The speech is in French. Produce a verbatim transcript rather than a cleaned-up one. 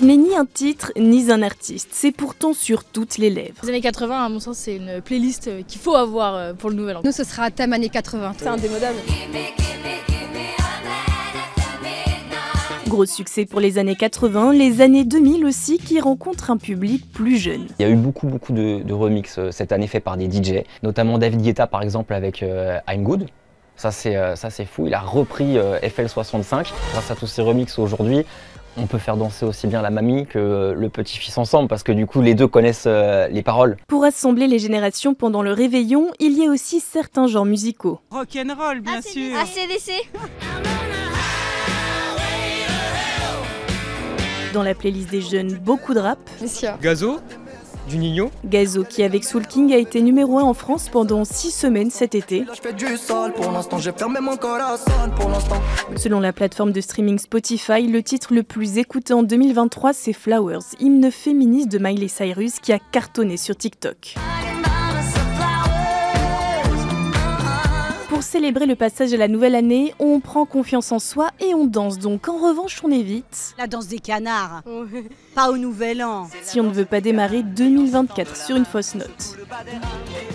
n'est ni un titre, ni un artiste. C'est pourtant sur toutes les lèvres. Les années quatre-vingts, à mon sens, c'est une playlist qu'il faut avoir pour le nouvel an. Nous, ce sera thème années quatre-vingts. C'est indémodable. Gros succès pour les années quatre-vingts, les années deux mille aussi, qui rencontrent un public plus jeune. Il y a eu beaucoup beaucoup de, de remix cette année faits par des D J, notamment David Guetta par exemple avec euh, I'm Good. Ça c'est euh, ça c'est fou, il a repris euh, F L soixante-cinq. Grâce à tous ces remixes aujourd'hui, on peut faire danser aussi bien la mamie que le petit-fils ensemble parce que du coup les deux connaissent euh, les paroles. Pour rassembler les générations pendant le réveillon, il y a aussi certains genres musicaux. Rock'n'roll bien sûr. A C D C. Dans la playlist des jeunes, beaucoup de rap. Messia. Gazo, du Nino. Gazo qui avec Soul King a été numéro un en France pendant six semaines cet été. Selon la plateforme de streaming Spotify, le titre le plus écouté en deux mille vingt-trois c'est Flowers, hymne féministe de Miley Cyrus qui a cartonné sur TikTok. Pour célébrer le passage à la nouvelle année, on prend confiance en soi et on danse donc. En revanche, on évite la danse des canards, pas au nouvel an. si on ne veut pas démarrer deux mille vingt-quatre sur une fausse note.